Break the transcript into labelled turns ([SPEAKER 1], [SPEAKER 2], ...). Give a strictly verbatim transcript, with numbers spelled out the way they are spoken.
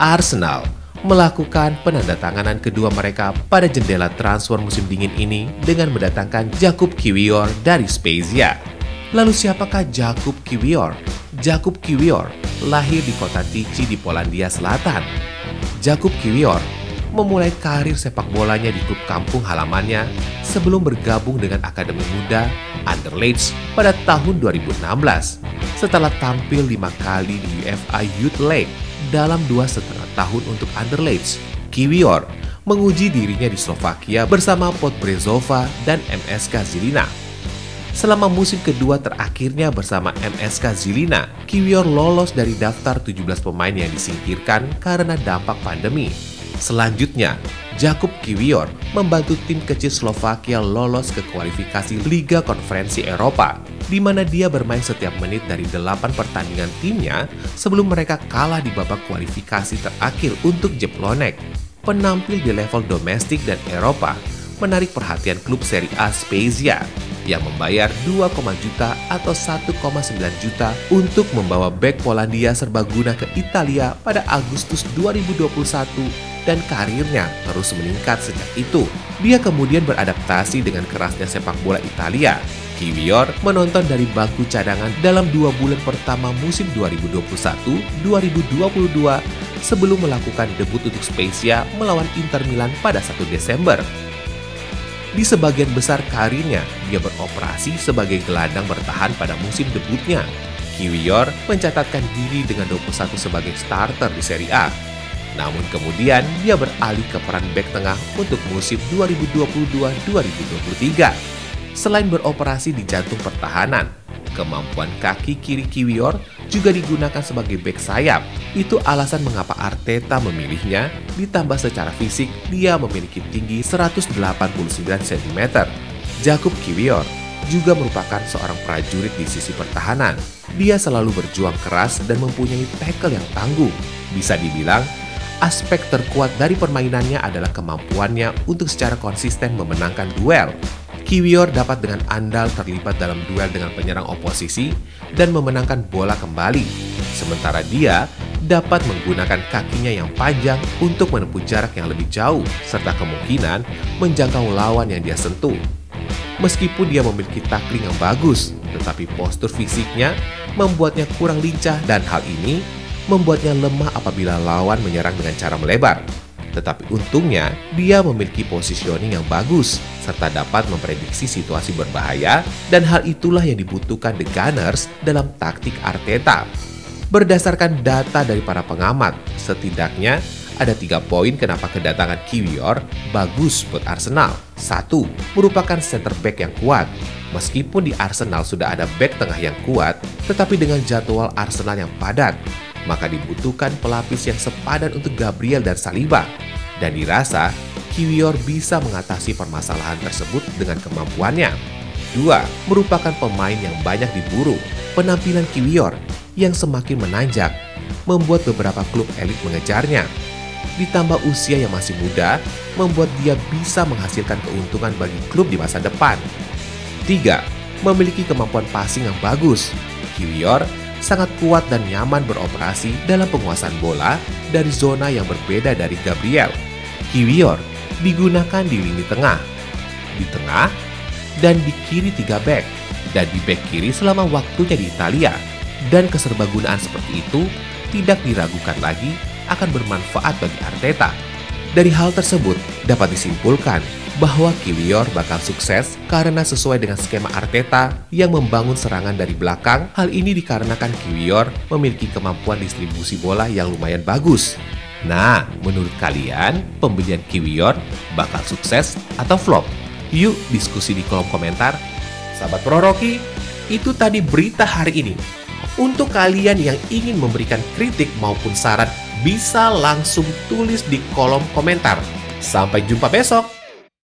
[SPEAKER 1] Arsenal melakukan penandatanganan kedua mereka pada jendela transfer musim dingin ini dengan mendatangkan Jakub Kiwior dari Spezia. Lalu siapakah Jakub Kiwior? Jakub Kiwior lahir di kota Tychy di Polandia Selatan. Jakub Kiwior memulai karir sepak bolanya di klub kampung halamannya sebelum bergabung dengan Akademi Muda Anderlecht pada tahun dua ribu enam belas. Setelah tampil lima kali di UEFA Youth League dalam dua setengah tahun untuk Anderlecht, Kiwior menguji dirinya di Slovakia bersama Podbrezova dan M S K Žilina. Selama musim kedua terakhirnya bersama M S K Žilina, Kiwior lolos dari daftar tujuh belas pemain yang disingkirkan karena dampak pandemi. Selanjutnya, Jakub Kiwior membantu tim kecil Slovakia lolos ke kualifikasi Liga Konferensi Eropa, di mana dia bermain setiap menit dari delapan pertandingan timnya sebelum mereka kalah di babak kualifikasi terakhir untuk Jablonec. Penampil di level domestik dan Eropa menarik perhatian klub Serie A Spezia yang membayar dua koma juta atau satu koma sembilan juta untuk membawa bek Polandia serbaguna ke Italia pada Agustus dua ribu dua puluh satu dan karirnya terus meningkat sejak itu. Dia kemudian beradaptasi dengan kerasnya sepak bola Italia. Kiwior menonton dari bangku cadangan dalam dua bulan pertama musim dua ribu dua puluh satu dua ribu dua puluh dua sebelum melakukan debut untuk Spezia melawan Inter Milan pada satu Desember. Di sebagian besar karirnya, dia beroperasi sebagai gelandang bertahan pada musim debutnya. Kiwior mencatatkan diri dengan dua puluh satu sebagai starter di Serie A. Namun kemudian dia beralih ke peran bek tengah untuk musim dua ribu dua puluh dua dua ribu dua puluh tiga. Selain beroperasi di jantung pertahanan, kemampuan kaki kiri Kiwior juga digunakan sebagai bek sayap. Itu alasan mengapa Arteta memilihnya, ditambah secara fisik dia memiliki tinggi seratus delapan puluh sembilan sentimeter. Jakub Kiwior juga merupakan seorang prajurit di sisi pertahanan. Dia selalu berjuang keras dan mempunyai tackle yang tangguh. Bisa dibilang, aspek terkuat dari permainannya adalah kemampuannya untuk secara konsisten memenangkan duel. Kiwior dapat dengan andal terlibat dalam duel dengan penyerang oposisi dan memenangkan bola kembali. Sementara dia dapat menggunakan kakinya yang panjang untuk menempuh jarak yang lebih jauh serta kemungkinan menjangkau lawan yang dia sentuh. Meskipun dia memiliki tackling yang bagus, tetapi postur fisiknya membuatnya kurang lincah dan hal ini membuatnya lemah apabila lawan menyerang dengan cara melebar. Tetapi untungnya, dia memiliki positioning yang bagus, serta dapat memprediksi situasi berbahaya, dan hal itulah yang dibutuhkan The Gunners dalam taktik Arteta. Berdasarkan data dari para pengamat, setidaknya ada tiga poin kenapa kedatangan Kiwior bagus buat Arsenal. Satu, merupakan center back yang kuat. Meskipun di Arsenal sudah ada back tengah yang kuat, tetapi dengan jadwal Arsenal yang padat, maka dibutuhkan pelapis yang sepadan untuk Gabriel dan Saliba. Dan dirasa, Kiwior bisa mengatasi permasalahan tersebut dengan kemampuannya. Dua, merupakan pemain yang banyak diburu. Penampilan Kiwior yang semakin menanjak membuat beberapa klub elit mengejarnya. Ditambah usia yang masih muda, membuat dia bisa menghasilkan keuntungan bagi klub di masa depan. Tiga, memiliki kemampuan passing yang bagus. Kiwior sangat kuat dan nyaman beroperasi dalam penguasaan bola dari zona yang berbeda dari Gabriel. Kiwior digunakan di lini tengah, di tengah, dan di kiri tiga back, dan di back kiri selama waktunya di Italia. Dan keserbagunaan seperti itu tidak diragukan lagi akan bermanfaat bagi Arteta. Dari hal tersebut dapat disimpulkan bahwa Kiwior bakal sukses karena sesuai dengan skema Arteta yang membangun serangan dari belakang. Hal ini dikarenakan Kiwior memiliki kemampuan distribusi bola yang lumayan bagus. Nah, menurut kalian pembelian Kiwior bakal sukses atau flop? Yuk diskusi di kolom komentar. Sahabat Proroki, itu tadi berita hari ini. Untuk kalian yang ingin memberikan kritik maupun saran, bisa langsung tulis di kolom komentar. Sampai jumpa besok.